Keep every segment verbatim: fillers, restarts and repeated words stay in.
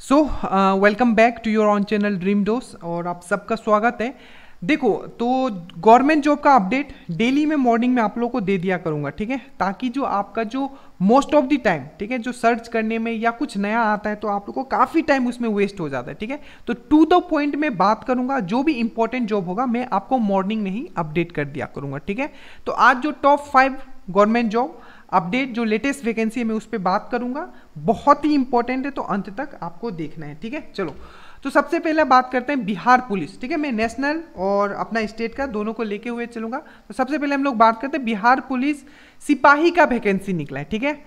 So welcome back to your own channel dream dose और आप सबका स्वागत है। देखो, तो गवर्नमेंट जॉब का अपडेट डेली में मॉर्निंग में आप लोगों को दे दिया करूंगा, ठीक है, ताकि जो आपका जो मोस्ट ऑफ द टाइम, ठीक है, जो सर्च करने में या कुछ नया आता है तो आप लोग को काफ़ी टाइम उसमें वेस्ट हो जाता है, ठीक है। तो टू द पॉइंट में बात करूंगा, जो भी इंपॉर्टेंट जॉब होगा मैं आपको मॉर्निंग में ही अपडेट कर दिया करूंगा, ठीक है। तो आज जो top five government job update, जो लेटेस्ट वैकेंसी है, मैं उस पर बात करूंगा। बहुत ही इंपॉर्टेंट है, तो अंत तक आपको देखना है, ठीक है। चलो, तो सबसे पहले बात करते हैं बिहार पुलिस, ठीक है। मैं नेशनल और अपना स्टेट का दोनों को लेके हुए चलूंगा। तो सबसे पहले हम लोग बात करते हैं बिहार पुलिस सिपाही का वैकेंसी निकला है, ठीक है।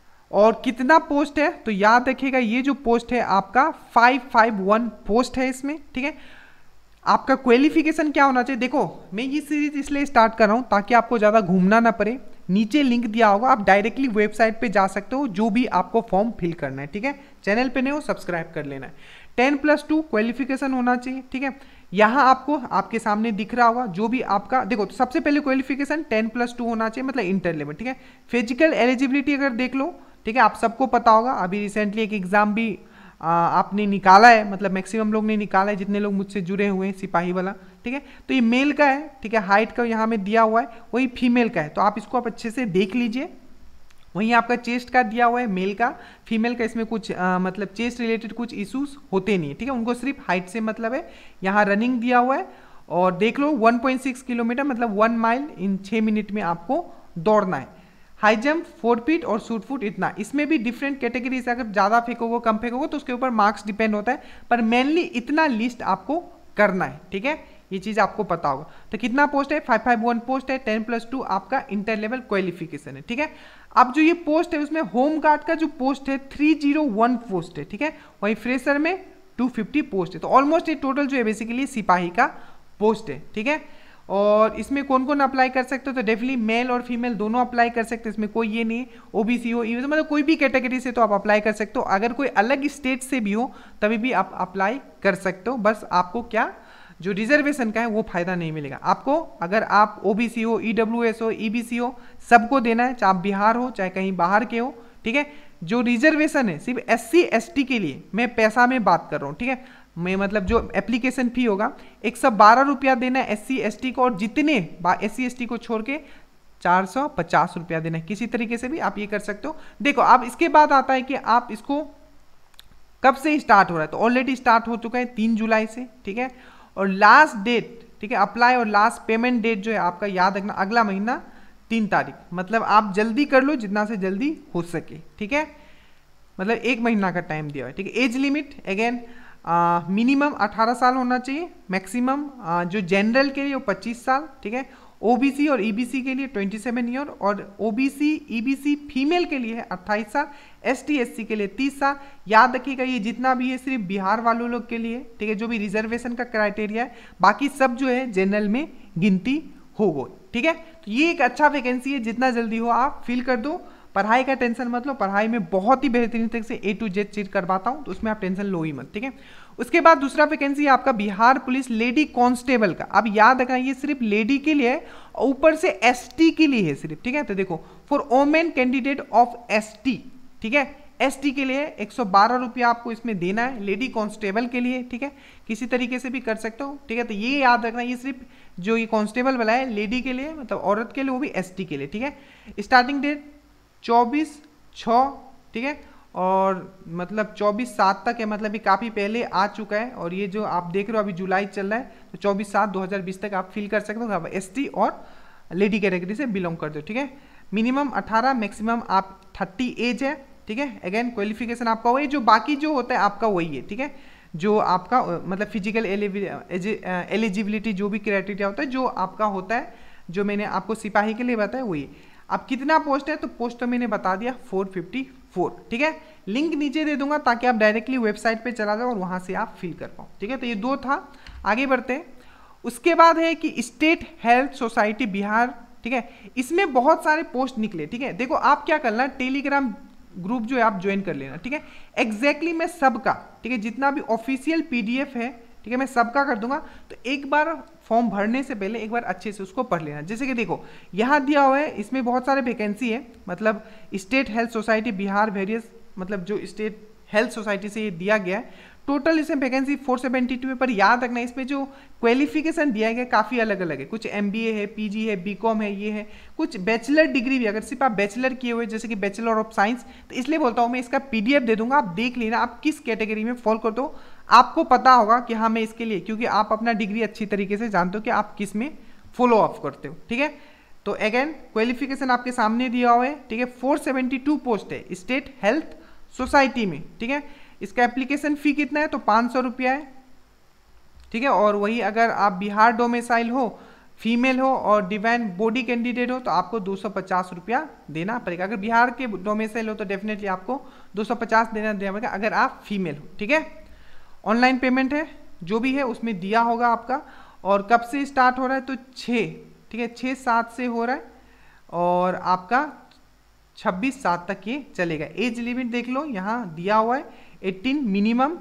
और कितना पोस्ट है तो याद रखिएगा, ये जो पोस्ट है आपका फाइव फाइव वन पोस्ट है इसमें, ठीक है। आपका क्वालिफिकेशन क्या होना चाहिए, देखो मैं ये सीरीज इसलिए स्टार्ट कर रहा हूँ ताकि आपको ज़्यादा घूमना ना पड़े। नीचे लिंक दिया होगा, आप डायरेक्टली वेबसाइट पे जा सकते हो, जो भी आपको फॉर्म फिल करना है, ठीक है। चैनल पे नहीं हो सब्सक्राइब कर लेना है। टेन प्लस टू क्वालिफिकेशन होना चाहिए, ठीक है। यहाँ आपको आपके सामने दिख रहा होगा जो भी आपका, देखो तो सबसे पहले क्वालिफिकेशन टेन प्लस टू होना चाहिए, मतलब इंटर लेवल, ठीक है। फिजिकल एलिजिबिलिटी अगर देख लो, ठीक है, आप सबको पता होगा, अभी रिसेंटली एक एग्जाम भी आ, आपने निकाला है, मतलब मैक्सिमम लोग ने निकाला है, जितने लोग मुझसे जुड़े हुए हैं सिपाही वाला, ठीक है। तो ये मेल का है, ठीक है, हाइट का यहाँ में दिया हुआ है, वही फीमेल का है, तो आप इसको आप अच्छे से देख लीजिए। वहीं आपका चेस्ट का दिया हुआ है मेल का, फीमेल का इसमें कुछ आ, मतलब चेस्ट रिलेटेड कुछ इश्यूज होते नहीं है, ठीक है, उनको सिर्फ हाइट से मतलब है। यहाँ रनिंग दिया हुआ है और देख लो वन पॉइंट सिक्स किलोमीटर मतलब वन माइल इन छः मिनट में आपको दौड़ना है। हाई जंप फोर फीट और शूट फुट इतना, इसमें भी डिफरेंट कैटेगरी से अगर ज़्यादा फेंकोगे कम फेंकोगे तो उसके ऊपर मार्क्स डिपेंड होता है, पर मेनली इतना लिस्ट आपको करना है, ठीक है, ये चीज़ आपको पता होगा। तो कितना पोस्ट है, फाइव फाइव वन पोस्ट है, टेन प्लस टू आपका इंटर लेवल क्वालिफिकेशन है, ठीक है। अब जो ये पोस्ट है उसमें होम गार्ड का जो पोस्ट है थ्री जीरो वन पोस्ट है, ठीक है। वहीं फ्रेशर में टू फिफ्टी पोस्ट है, तो ऑलमोस्ट ये टोटल जो है बेसिकली सिपाही का पोस्ट है, ठीक है। और इसमें कौन कौन अप्लाई कर सकते हो, तो डेफिनेटली मेल और फीमेल दोनों अप्लाई कर सकते हैं, इसमें कोई ये नहीं है, ओबीसी हो, ई मतलब कोई भी कैटेगरी से तो आप अप्लाई कर सकते हो। अगर कोई अलग स्टेट से भी हो तभी भी आप अप्लाई कर सकते हो। बस आपको क्या, जो रिजर्वेशन का है वो फायदा नहीं मिलेगा आपको। अगर आप ओबीसी हो, ईडब्ल्यूएस हो, ईबीसी हो, सबको देना है, चाहे आप बिहार हो चाहे कहीं बाहर के हो, ठीक है। जो रिजर्वेशन है सिर्फ एस सी एस टी के लिए, मैं पैसा में बात कर रहा हूँ, ठीक है, मैं मतलब जो एप्लीकेशन फी होगा एक सौ बारह रुपया देना है एस सी एस टी को, और जितने एस सी एस टी को छोड़ के चार सौ पचास रुपया देना है। किसी तरीके से भी आप ये कर सकते हो। देखो अब इसके बाद आता है कि आप इसको कब से स्टार्ट हो रहा है, तो ऑलरेडी स्टार्ट हो चुका है तीन जुलाई से, ठीक है। और लास्ट डेट, ठीक है, अप्लाई और लास्ट पेमेंट डेट जो है आपका याद रखना अगला महीना तीन तारीख, मतलब आप जल्दी कर लो जितना से जल्दी हो सके, ठीक है, मतलब एक महीना का टाइम दिया है, ठीक है। एज लिमिट अगेन मिनिमम अठारह साल होना चाहिए, मैक्सिमम uh, जो जनरल के लिए वो पच्चीस साल, ठीक है। ओबीसी और ईबीसी के लिए सत्ताईस ईयर, और ओबीसी ईबीसी फीमेल के लिए है अट्ठाईस साल, एसटी एससी के लिए तीस साल। याद रखिएगा ये जितना भी है सिर्फ बिहार वालों लोग के लिए, ठीक है, जो भी रिजर्वेशन का क्राइटेरिया है, बाकी सब जो है जनरल में गिनती हो गई, ठीक है। तो ये एक अच्छा वैकेंसी है, जितना जल्दी हो आप फिल कर दो। पढ़ाई का टेंशन मत लो, पढ़ाई में बहुत ही बेहतरीन तरीके से ए टू जेड चीज करवाता हूँ, तो उसमें आप टेंशन लो ही मत, ठीक है। उसके बाद दूसरा वैकेंसी है आपका बिहार पुलिस लेडी कांस्टेबल का। अब याद रखना ये सिर्फ लेडी के लिए है, ऊपर से एसटी के लिए है सिर्फ, ठीक है। तो देखो for women candidate of ST, ठीक है, एसटी के लिए एक सौ बारह रुपया आपको इसमें देना है, लेडी कांस्टेबल के लिए, ठीक है, किसी तरीके से भी कर सकते हो, ठीक है। तो ये याद रखना ये सिर्फ जो ये कांस्टेबल वाला है लेडी के लिए, मतलब औरत के लिए, वो भी एसटी के लिए, ठीक है। स्टार्टिंग डेट चौबीस छः, ठीक है, और मतलब चौबीस सात तक है, मतलब ये काफ़ी पहले आ चुका है। और ये जो आप देख रहे हो अभी जुलाई चल रहा है, तो चौबीस सात दो हज़ार बीस तक आप फिल कर सकते हो, आप एसटी और लेडी कैटेगरी से बिलोंग करते हो, ठीक है। मिनिमम अठारह, मैक्सिमम आप थर्टी एज है, ठीक है। अगेन क्वालिफिकेशन आपका वही, जो बाकी जो होता है आपका वही है, ठीक है, जो आपका मतलब फिजिकल एलिजिबिलिटी जो भी क्राइटेरिया होता है जो आपका होता है, जो मैंने आपको सिपाही के लिए बताया वही। अब कितना पोस्ट है, तो पोस्ट तो मैंने बता दिया फोर फिफ्टी फोर, ठीक है। लिंक नीचे दे दूंगा ताकि आप डायरेक्टली वेबसाइट पे चला जाओ और वहां से आप फिल कर पाओ, ठीक है। तो ये दो था, आगे बढ़ते हैं। उसके बाद है कि स्टेट हेल्थ सोसाइटी बिहार, ठीक है, इसमें बहुत सारे पोस्ट निकले, ठीक है। देखो आप क्या करना, टेलीग्राम ग्रुप जो है आप ज्वाइन कर लेना, ठीक है। एग्जैक्टली मैं सबका, ठीक है, जितना भी ऑफिशियल पीडीएफ है, ठीक है, मैं सबका कर दूंगा। तो एक बार फॉर्म भरने से पहले एक बार अच्छे से उसको पढ़ लेना। जैसे कि देखो यहाँ दिया हुआ है, इसमें बहुत सारे वैकेंसी है, मतलब state health society Bihar various, मतलब जो स्टेट हेल्थ सोसाइटी से ये दिया गया है। टोटल इसमें वैकेंसी फोर सेवेंटी टू है, पर याद रखना इसमें जो क्वालिफिकेशन दिया गया काफ़ी अलग अलग है। कुछ एमबीए है, पीजी है, बीकॉम है, ये है, कुछ बैचलर डिग्री भी। अगर सिर्फ आप बैचलर किए हुए जैसे कि बैचलर ऑफ साइंस, तो इसलिए बोलता हूँ मैं इसका पीडीएफ दे दूंगा, आप देख लेना आप किस कैटेगरी में फॉल करते हो, आपको पता होगा कि हाँ मैं इसके लिए, क्योंकि आप अपना डिग्री अच्छी तरीके से जानते हो कि आप किस में फॉलो अप करते हो। ठीक है, तो अगेन क्वालिफिकेशन आपके सामने दिया हुआ है। ठीक है, फोर सेवेंटी टू पोस्ट है स्टेट हेल्थ सोसाइटी में। ठीक है, इसका एप्लीकेशन फी कितना है, तो पाँच सौ रुपया है। ठीक है, और वही अगर आप बिहार डोमिसाइल हो, फीमेल हो और डिवाइन बॉडी कैंडिडेट हो तो आपको दो सौ पचास रुपया देना पड़ेगा। अगर बिहार के डोमिसाइल हो तो डेफिनेटली आपको दो सौ पचास देना देना पड़ेगा अगर आप फीमेल हो। ठीक है, ऑनलाइन पेमेंट है, जो भी है उसमें दिया होगा आपका। और कब से स्टार्ट हो रहा है, तो छः, ठीक है, छः सात से हो रहा है और आपका छब्बीस सात तक ये चलेगा। एज लिमिट देख लो, यहाँ दिया हुआ है एटीन मिनिमम,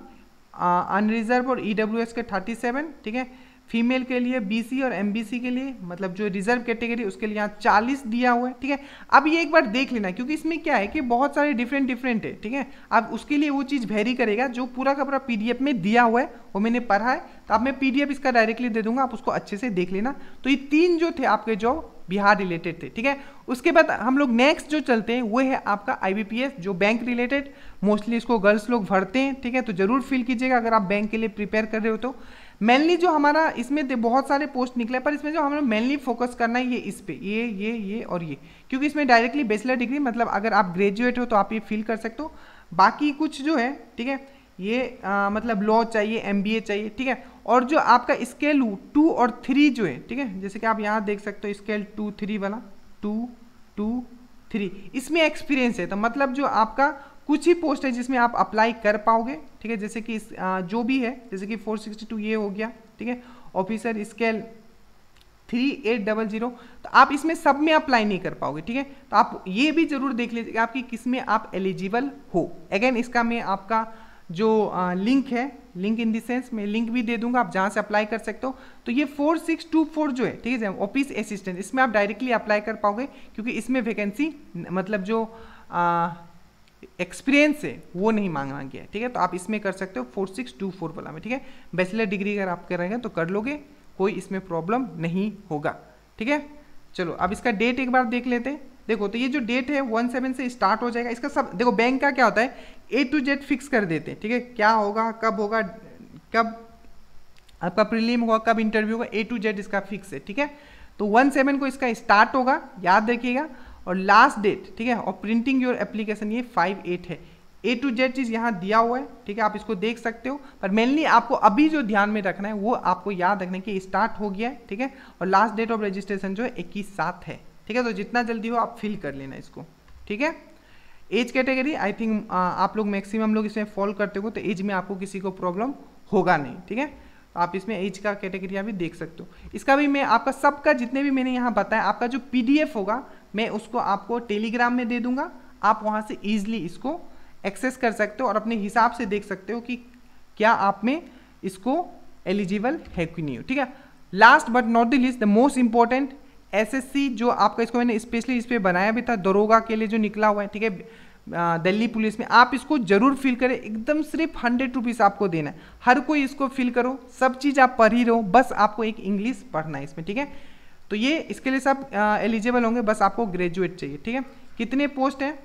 अनरिजर्व और ईडब्ल्यूएस के थर्टी सेवन। ठीक है, फीमेल के लिए बीसी और एमबीसी के लिए, मतलब जो रिजर्व कैटेगरी उसके लिए यहाँ चालीस दिया हुआ है। ठीक है, अब ये एक बार देख लेना, क्योंकि इसमें क्या है कि बहुत सारे डिफरेंट डिफरेंट है। ठीक है, अब उसके लिए वो चीज़ वेरी करेगा जो पूरा का पूरा पीडीएफ में दिया हुआ है, वो मैंने पढ़ा है, तो अब मैं पीडीएफ इसका डायरेक्टली दे दूंगा, आप उसको अच्छे से देख लेना। तो ये तीन जो थे आपके जो बिहार रिलेटेड थे। ठीक है, उसके बाद हम लोग नेक्स्ट जो चलते हैं वो है आपका आईबीपीएस, जो बैंक रिलेटेड, मोस्टली इसको गर्ल्स लोग भरते हैं। ठीक है, तो जरूर फिल कीजिएगा अगर आप बैंक के लिए प्रिपेयर कर रहे हो तो। मेनली जो हमारा इसमें बहुत सारे पोस्ट निकले, पर इसमें जो हमें मेनली फोकस करना है ये इस पे, ये ये ये और ये, क्योंकि इसमें डायरेक्टली बैचलर डिग्री, मतलब अगर आप ग्रेजुएट हो तो आप ये फिल कर सकते हो। बाकी कुछ जो है, ठीक है, ये आ, मतलब लॉ चाहिए, एमबीए चाहिए। ठीक है, और जो आपका स्केल टू और थ्री जो है, ठीक है, जैसे कि आप यहाँ देख सकते हो स्केल टू थ्री वाला, टू टू थ्री, इसमें एक्सपीरियंस है, तो मतलब जो आपका कुछ ही पोस्ट है जिसमें आप अप्लाई कर पाओगे। ठीक है, जैसे कि इस, आ, जो भी है, जैसे कि फोर सिक्सटी टू ये हो गया। ठीक है, officer scale three eight double zero, तो आप इसमें सब में अप्लाई नहीं कर पाओगे। ठीक है, तो आप ये भी जरूर देख लीजिए आपकी किस में आप एलिजिबल हो। अगेन इसका मैं आपका जो लिंक है, लिंक इन द सेंस मैं लिंक भी दे दूंगा, आप जहाँ से अप्लाई कर सकते हो। तो ये फोर सिक्स टू फोर जो है, ठीक है, ऑफिस असिस्टेंट, इसमें आप डायरेक्टली अप्लाई कर पाओगे, क्योंकि इसमें वैकेंसी मतलब जो एक्सपीरियंस है वो नहीं मांगा गया है। ठीक है, तो आप इसमें कर सकते हो फोर सिक्स टू फोर वाला में। ठीक है, बैचलर डिग्री अगर आप करेंगे तो कर लोगे, कोई इसमें प्रॉब्लम नहीं होगा। ठीक है, चलो अब इसका डेट एक बार देख लेते हैं। देखो, तो ये जो डेट है वन सेवन से स्टार्ट हो जाएगा। इसका सब देखो, बैंक का क्या होता है, ए टू जेड फिक्स कर देते हैं। ठीक है, क्या होगा, कब होगा, कब आपका प्रीलिम होगा, कब इंटरव्यू होगा, ए टू जेड इसका फिक्स है। ठीक है, तो वन सेवन को इसका स्टार्ट होगा, याद रखिएगा, और लास्ट डेट, ठीक है, और प्रिंटिंग योर एप्लीकेशन ये फाइव एट है। ए टू जेड चीज़ यहाँ दिया हुआ है। ठीक है, आप इसको देख सकते हो, पर मेनली आपको अभी जो ध्यान में रखना है वो आपको याद रखना है कि स्टार्ट हो गया है। ठीक है, और लास्ट डेट ऑफ रजिस्ट्रेशन जो है इक्कीस सात है। ठीक है, तो जितना जल्दी हो आप फिल कर लेना इसको। ठीक है, एज कैटेगरी आई थिंक आप लोग मैक्सिमम लोग इसमें फॉलो करते हो, तो एज में आपको किसी को प्रॉब्लम होगा नहीं। ठीक है, तो आप इसमें एज का कैटेगरी भी देख सकते हो। इसका भी मैं आपका सबका जितने भी मैंने यहाँ बताया, आपका जो पीडीएफ होगा मैं उसको आपको टेलीग्राम में दे दूंगा, आप वहाँ से ईजिली इसको एक्सेस कर सकते हो और अपने हिसाब से देख सकते हो कि क्या आप में इसको एलिजिबल है कि नहीं हो। ठीक है, last but not the least, the most important, SSC जो आपका, इसको मैंने स्पेशली इस पर बनाया भी था, दरोगा के लिए जो निकला हुआ है। ठीक है, दिल्ली पुलिस में, आप इसको जरूर फिल करें, एकदम सिर्फ हंड्रेड रुपीज़ आपको देना है। हर कोई इसको फिल करो, सब चीज़ आप पढ़ ही रहो, बस आपको एक इंग्लिश पढ़ना है इसमें। ठीक है, तो ये इसके लिए सब एलिजिबल होंगे, बस आपको ग्रेजुएट चाहिए। ठीक है, कितने पोस्ट हैं,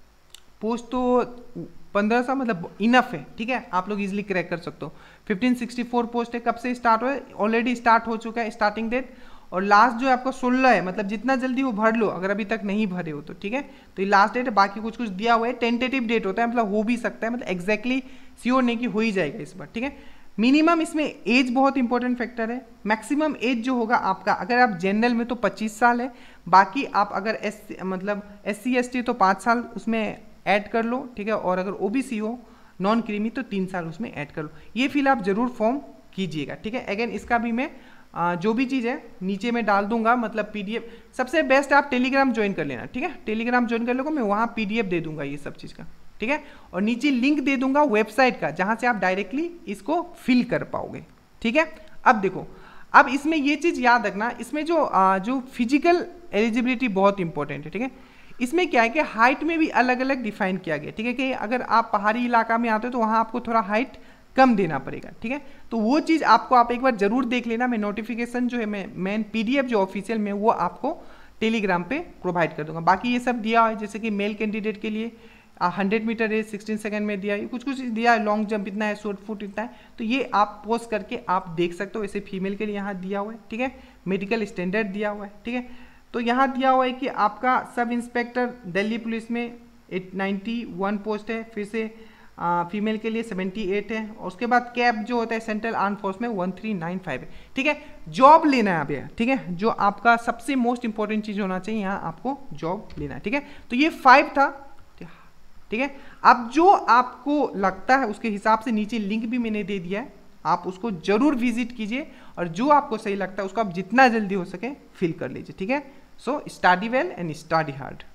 पोस्ट तो पंद्रह सौ मतलब इनफ है। ठीक है, आप लोग इजीली क्रैक कर सकते हो। फिफ्टीन सिक्सटी फोर पोस्ट है, कब से स्टार्ट हुआ है, ऑलरेडी स्टार्ट हो चुका है स्टार्टिंग डेट, और लास्ट जो है आपका सोलह है, मतलब जितना जल्दी वो भर लो अगर अभी तक नहीं भरे हो तो। ठीक है, तो ये लास्ट डेट है, बाकी कुछ कुछ दिया हुआ है, टेंटेटिव डेट होता है, मतलब हो भी सकता है, मतलब एग्जैक्टली श्योर नहीं कि हो ही जाएगा इस बार। ठीक है, मिनिमम इसमें एज बहुत इंपॉर्टेंट फैक्टर है। मैक्सिमम एज जो होगा आपका, अगर आप जनरल में तो पच्चीस साल है, बाकी आप अगर एस मतलब एस सी एस टी तो पाँच साल उसमें ऐड कर लो। ठीक है, और अगर ओबीसी हो, नॉन क्रीमी, तो तीन साल उसमें ऐड कर लो। ये फिल आप जरूर फॉर्म कीजिएगा। ठीक है, अगेन इसका भी मैं आ, जो भी चीज़ है नीचे में डाल दूंगा, मतलब पीडीएफ। सबसे बेस्ट आप टेलीग्राम ज्वाइन कर लेना। ठीक है, टेलीग्राम ज्वाइन कर लोगे, मैं वहाँ पीडीएफ दे दूंगा ये सब चीज़ का। ठीक है, और नीचे लिंक दे दूंगा वेबसाइट का, जहाँ से आप डायरेक्टली इसको फिल कर पाओगे। ठीक है, अब देखो, अब इसमें ये चीज़ याद रखना, इसमें जो आ, जो फिजिकल एलिजिबिलिटी बहुत इंपॉर्टेंट है। ठीक है, इसमें क्या है कि हाइट में भी अलग अलग डिफाइन किया गया, ठीक है, कि अगर आप पहाड़ी इलाका में आते हो तो वहाँ आपको थोड़ा हाइट कम देना पड़ेगा, ठीक है। तो वो चीज़ आपको आप एक बार जरूर देख लेना। मैं नोटिफिकेशन जो है मैं मेन पीडीएफ जो ऑफिशियल में वो आपको टेलीग्राम पे प्रोवाइड कर दूंगा। बाकी ये सब दिया है, जैसे कि मेल कैंडिडेट के लिए hundred metre race sixteen second में दिया है, कुछ कुछ दिया है, लॉन्ग जंप इतना है, शॉर्ट फुट इतना है, तो ये आप पोस्ट करके आप देख सकते हो। ऐसे फीमेल के लिए यहाँ दिया हुआ है, ठीक है, मेडिकल स्टैंडर्ड दिया हुआ है, ठीक है। तो यहाँ दिया हुआ है कि आपका सब इंस्पेक्टर दिल्ली पुलिस में एट नाइन्टी वन पोस्ट है, फिर से फीमेल के लिए सेवेंटी एट है, और उसके बाद कैप जो होता है सेंट्रल आर्म फोर्स में वन थ्री नाइन फाइव है, ठीक है। जॉब लेना है अभी, ठीक है, जो आपका सबसे मोस्ट इंपॉर्टेंट चीज होना चाहिए, यहाँ आपको जॉब लेना है, ठीक है। तो ये फाइव था, ठीक है। अब जो आपको लगता है उसके हिसाब से नीचे लिंक भी मैंने दे दिया है, आप उसको जरूर विजिट कीजिए, और जो आपको सही लगता है उसको आप जितना जल्दी हो सके फिल कर लीजिए, ठीक है। So study well and study hard.